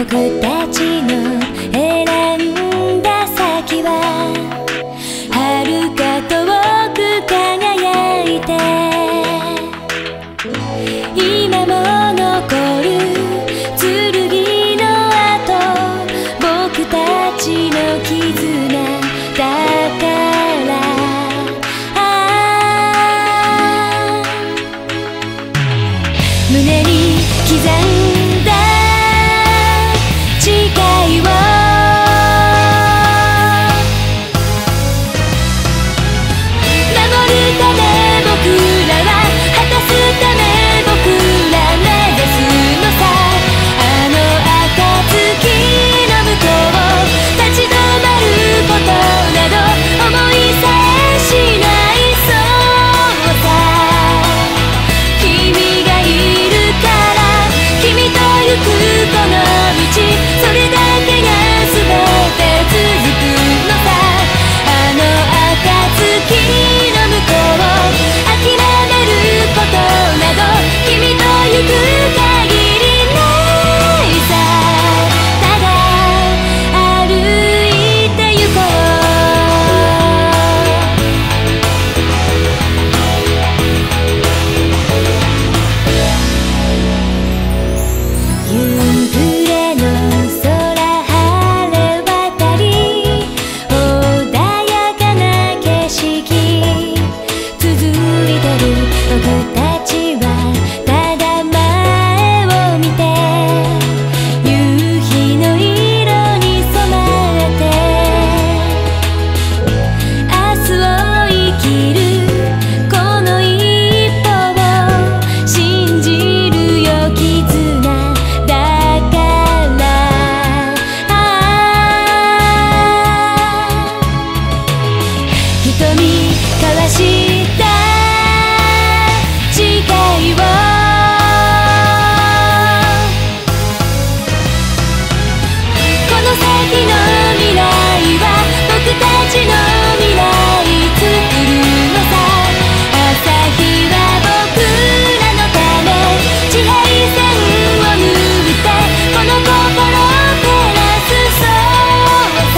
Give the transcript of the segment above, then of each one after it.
僕たちの選んだ先は遥か遠く輝いて、今も残る剣の跡、僕たちの絆だから胸に刻んだ誓いを守るため僕らは果たすため僕ら目指すのさ。あの暁の向こう立ち止まることなど思いさえしないそうさ。君がいるから君と行くこの道、それだけが全て続くのさ。あの暁の向こう諦めることなど君と行く限りないさ。ただ歩いて行こう。夕暮れの空晴れ渡り、穏やかな景色続いてる。僕たちはただ前を見て夕日の色に染まって明日を生きるこの一歩を信じるよ絆だから瞳交わした誓いをこの先の未来は僕たちの未来作るのさ。朝日は僕らのため地平線を縫ってこの心を照らすそうさ。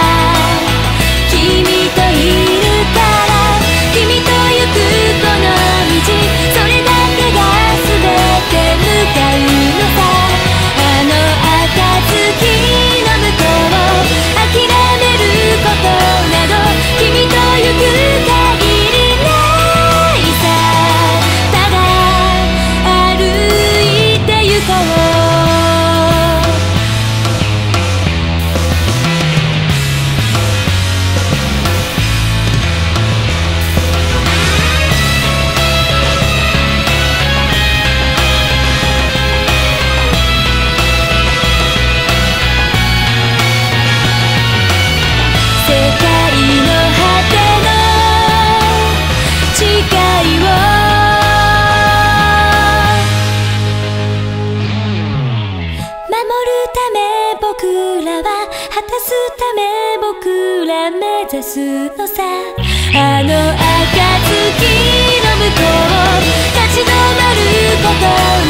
君といるから君と行くこの道、それだけが全て向かうのさ。あの暁の向こう諦めることなど君と行く限りないさ。ただ歩いて行こう。世界の果ての誓いを守るため僕らは果たすため僕ら目指すのさ。あの暁の向こう立ち止まること